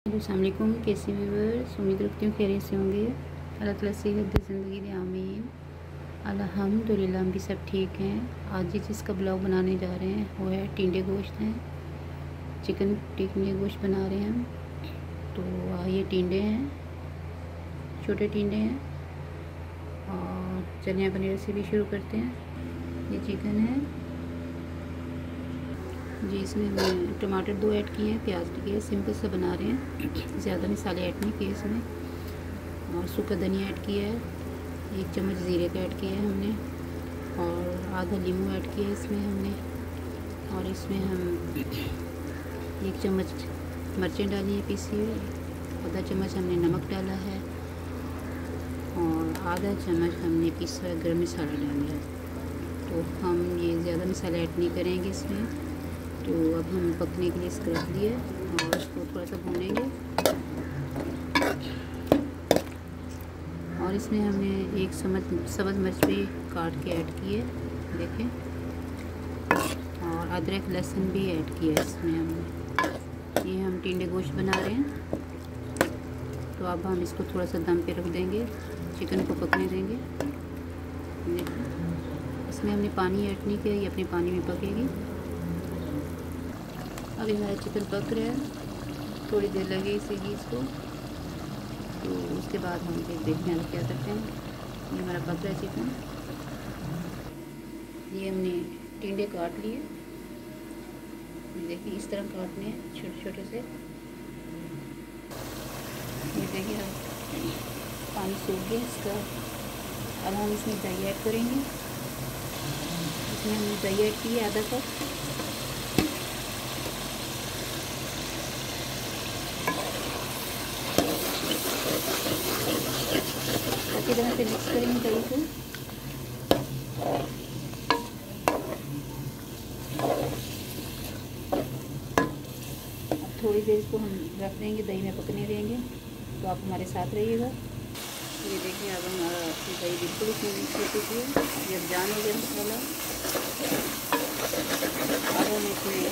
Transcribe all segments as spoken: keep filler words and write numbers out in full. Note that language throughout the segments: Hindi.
अस्सलाम वालेकुम। कैसे व्यूअर्स, उम्मीद रखती हूँ खैरियत से होंगे। अल्लाह ताला सेहत दी ज़िंदगी दे, आमीन। अल्हम्दुलिल्लाह हम भी सब ठीक हैं। आज जिस चीज़ का ब्लॉग बनाने जा रहे हैं वो है टिंडे गोश्त हैं, चिकन टिंडे गोश्त बना रहे हैं हम। तो ये टिंडे हैं, छोटे टिंडे हैं। और चलिए अपनी रेसिपी शुरू करते हैं। ये चिकन है जी, इसमें मैं टमाटर दो ऐड किए हैं, प्याज लिए, सिंपल सा बना रहे हैं, ज़्यादा मसाले ऐड नहीं किए इसमें। और सूखा धनिया ऐड किया है, एक चम्मच ज़ीरे का ऐड किया है हमने, और आधा नींबू ऐड किया है इसमें हमने। और इसमें हम एक चम्मच मिर्चें डाली है पीसी हुई, आधा चम्मच हमने नमक डाला है, और आधा चम्मच हमने पिसा हुआ गर्म मसाला डाला है। तो हम ये ज़्यादा मसाला ऐड नहीं करेंगे इसमें। तो अब हम पकने के लिए इसको रख दिए और इसको थोड़ा सा भूनेंगे। और इसमें हमने एक चम्मच सब्ज़ मिर्च भी काट के ऐड की है, देखें। और अदरक लहसुन भी ऐड किया है इसमें हमने। ये हम टिंडे गोश्त बना रहे हैं। तो अब हम इसको थोड़ा सा दम पे रख देंगे, चिकन को पकने देंगे। देखिए, इसमें हमने पानी ऐड नहीं किया, ये अपने पानी में पकेगी। अभी हमारा चिकन पक रहा है, थोड़ी देर लगे इसीलिए इसको। तो उसके बाद हम फिर देखते हैं क्या करते हैं। ये हमारा पक रहा है चिकन। ये हमने टिंडे काट लिए, देखिए इस तरह काटने हैं छोटे छोटे से। ये देखिए अब पानी सूख गया इसका। अब हम इसमें दही ऐड करेंगे। इसमें हमने दही ऐड की है आधा कप। अच्छी तरह से मिक्स करेंगे दही को। अब थोड़ी देर इसको हम रख देंगे, दही में पकने देंगे। तो आप हमारे साथ रहिएगा। ये देखिए अब हमारा दही बिल्कुल इसमें मिक्स हो चुकी है। ये अब जान हो गया मसाला। अब हम इसमें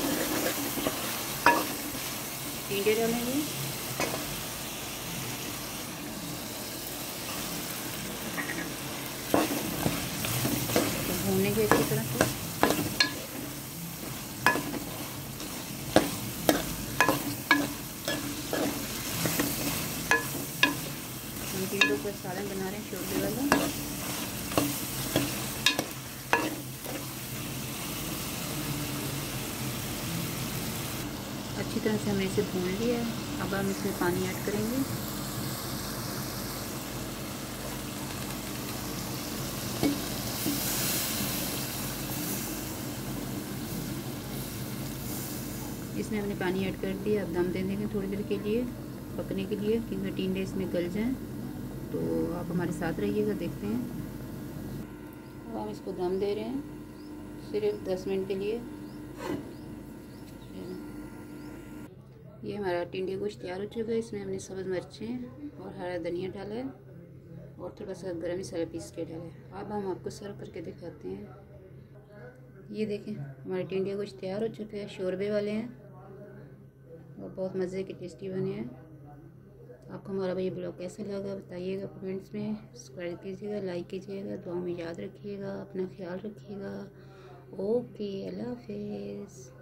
टिंडे डालेंगे। भूनेंगे अच्छी तरह से। हम टिंडों का सालन बना रहे हैं, शोरबे वाला। अच्छी तरह से हमने इसे भून लिया है। अब हम इसमें पानी ऐड करेंगे। इसमें हमने पानी ऐड कर दिया। अब दम दे देंगे थोड़ी देर के लिए, पकने के लिए, क्योंकि टिंडे इसमें गल जाएं। तो आप हमारे साथ रहिएगा, देखते हैं। अब हम इसको दम दे रहे हैं सिर्फ दस मिनट के लिए। ये हमारा टिंडे गोश्त तैयार हो चुका है। इसमें हमने सब्ज़ मिर्चें और हरा धनिया डाला है, और थोड़ा सा गरम मसाला पीस के डाला है। अब हम आपको सर्व करके दिखाते हैं। ये देखें, हमारे टिंडे गोश्त तैयार हो चुके हैं, शोरबे वाले हैं और बहुत मज़े के टेस्टी बने हैं। आपको हमारा ये ब्लॉग कैसा लगा बताइएगा कमेंट्स में। सब्सक्राइब कीजिएगा, लाइक कीजिएगा, दुआ में याद रखिएगा, अपना ख्याल रखिएगा। ओके, अल्लाह हाफिज़।